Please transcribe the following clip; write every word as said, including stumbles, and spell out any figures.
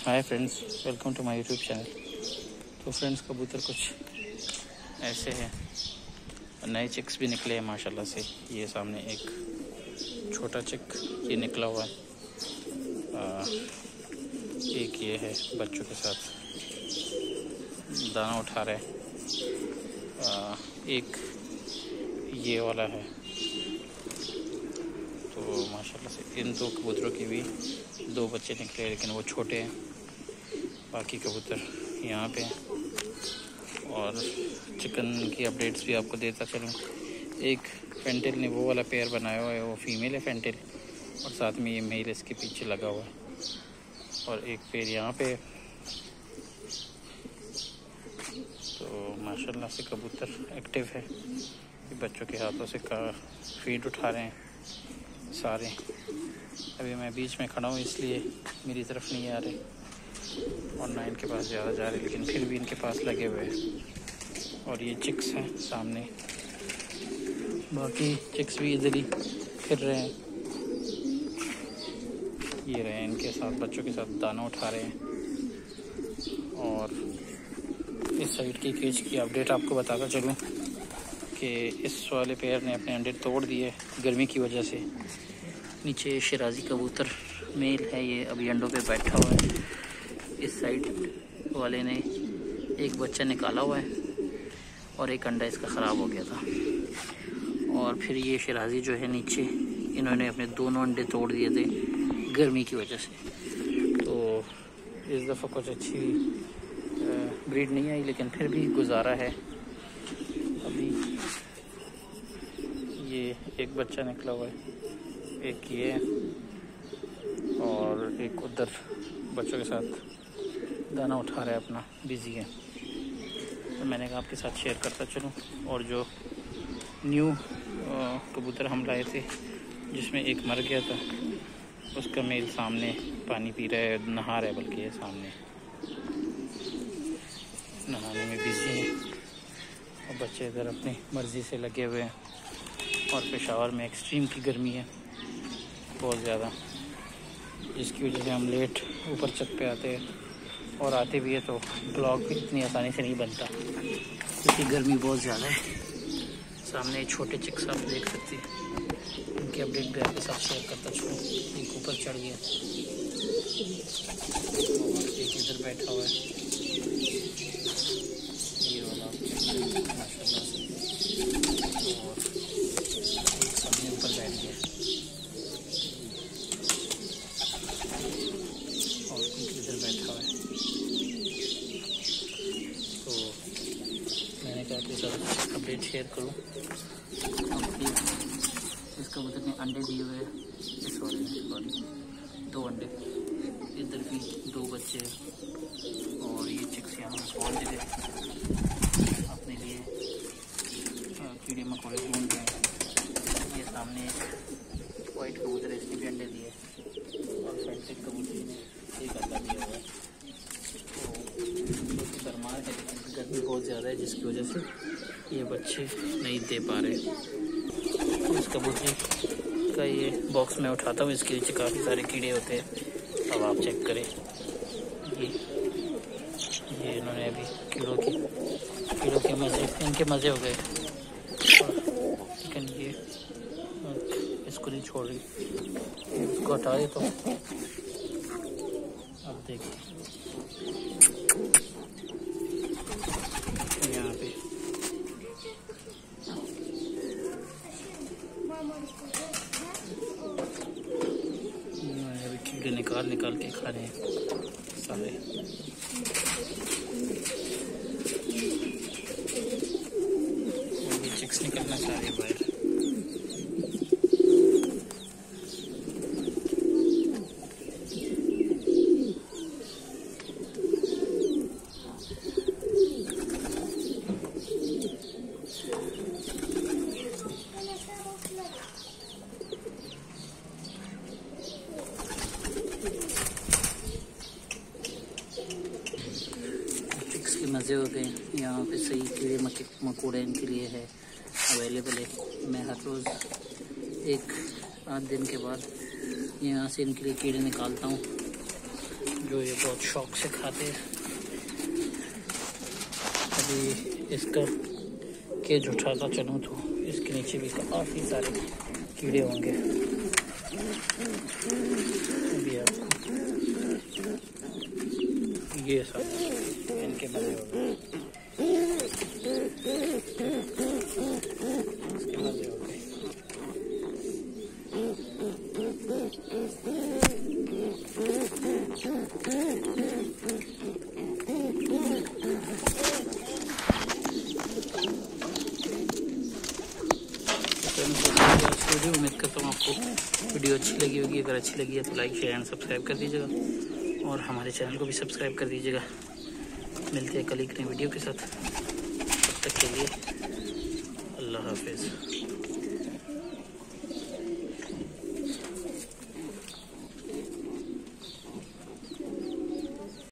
Hi friends, welcome to my YouTube channel. तो friends, कबूतर कुछ ऐसे हैं, नए चिक्स भी निकले हैं माशाल्लाह से। ये सामने एक छोटा चिक ये निकला हुआ है, आ, एक ये है बच्चों के साथ दाना उठा रहे हैं, आ, एक ये वाला है। तो माशाल्लाह से इन दो कबूतरों की भी दो बच्चे निकले, लेकिन वो छोटे हैं। बाकी कबूतर यहाँ पे हैं और चिकन की अपडेट्स भी आपको देता चलूँ। एक फेंटेल ने वो वाला पेयर बनाया हुआ है, वो फीमेल है फेंटेल, और साथ में ये मेल इसके पीछे लगा हुआ है। और एक पेयर यहाँ पे, तो माशाल्लाह से कबूतर एक्टिव है। ये बच्चों के हाथों से का फीड उठा रहे हैं सारे। अभी मैं बीच में खड़ा हूँ इसलिए मेरी तरफ नहीं आ रहे और ना इनके पास ज़्यादा जा रहे, लेकिन फिर भी इनके पास लगे हुए हैं। और ये चिक्स हैं सामने, बाकी चिक्स भी इधर ही फिर रहे हैं। ये रहे इनके साथ, बच्चों के साथ दाना उठा रहे हैं। और इस साइड की केज की अपडेट आपको बताता चलूँ कि इस वाले पेयर ने अपने अंडे तोड़ दिए गर्मी की वजह से। नीचे शिराजी कबूतर मेल है, ये अभी अंडों पे बैठा हुआ है। इस साइड वाले ने एक बच्चा निकाला हुआ है और एक अंडा इसका ख़राब हो गया था। और फिर ये शिराजी जो है नीचे, इन्होंने अपने दोनों अंडे तोड़ दिए थे गर्मी की वजह से। तो इस दफ़ा कुछ अच्छी ब्रीड नहीं आई, लेकिन फिर भी गुजारा है। अभी ये एक बच्चा निकला हुआ है, एक ये और एक उधर बच्चों के साथ दाना उठा रहा है, अपना बिज़ी है। तो मैंने कहा आपके साथ शेयर करता चलूँ। और जो न्यू कबूतर हम लाए थे जिसमें एक मर गया था, उसका मेल सामने पानी पी रहा है, नहा रहा है, बल्कि ये सामने नहाने में बिज़ी है। और बच्चे इधर अपनी मर्ज़ी से लगे हुए हैं। और पेशावर में एक्सट्रीम की गर्मी है बहुत ज़्यादा, जिसकी वजह से हम लेट ऊपर छत पे आते हैं, और आते भी है तो ब्लॉग भी इतनी आसानी से नहीं बनता क्योंकि गर्मी बहुत ज़्यादा है। सामने छोटे चिक्स आप देख सकते हैं, उनकी अपडेट भी आपके साथ शेयर करता चलूँ। एक ऊपर चढ़ गया और एक इधर बैठा हुआ है, ये वाला माशाल्लाह से, और एक सामने ऊपर बैठ गया और एक इधर बैठा हुआ है। तो मैंने कहा कि सर अपडेट शेयर करूँ। इस कबूतर ने अंडे दिए हुए हैं, इस वाले ने दो अंडे, इधर भी दो बच्चे, और ये चिक्स यहाँ बहुत जगह अपने लिए कीड़े मकोड़े ढूंढ रहे हैं। ये सामने एक वाइट कबूतर है, इसने भी अंडे दिए, और फेंटेल कबूतर ने एक अंडा दिया हुआ है। तो गरमार है, लेकिन गर्मी बहुत ज़्यादा है, जिसकी वजह से ये बच्चे नहीं दे पा रहे। तो इस कबूतर का ये बॉक्स में उठाता हूँ, इसके नीचे काफ़ी सारे कीड़े होते हैं। अब आप चेक करें, ये ये इन्होंने अभी कीड़ों की कीड़ों के मज़े इनके मज़े हो गए, लेकिन ये इसको नहीं छोड़ रही, इसको हटा दे। तो अब देखिए यहाँ पे अभी कीड़े निकाल निकाल के खा रहे हैं सारे। और ये चिक्स निकलना चाह रहे हैं बाहर। मज़े हो गए यहाँ पे, सही कीड़े मकोड़े इनके लिए है अवेलेबल है। मैं हर रोज़ एक आध दिन के बाद यहाँ से इनके लिए कीड़े निकालता हूँ, जो ये बहुत शौक से खाते हैं। अभी इसका केज उठाता चलूँ तो इसके नीचे भी काफ़ी सारे कीड़े होंगे। अभी आपको ये सब इनके मजे हो गए, इसके मजे हो गए। वीडियो उम्मीद करता हूँ आपको वीडियो अच्छी लगी होगी। अगर अच्छी लगी है तो लाइक शेयर एंड सब्सक्राइब कर दीजिएगा और हमारे चैनल को भी सब्सक्राइब कर दीजिएगा। मिलते हैं कल एक नई वीडियो के साथ, तब तक के लिए अल्लाह हाफिज़।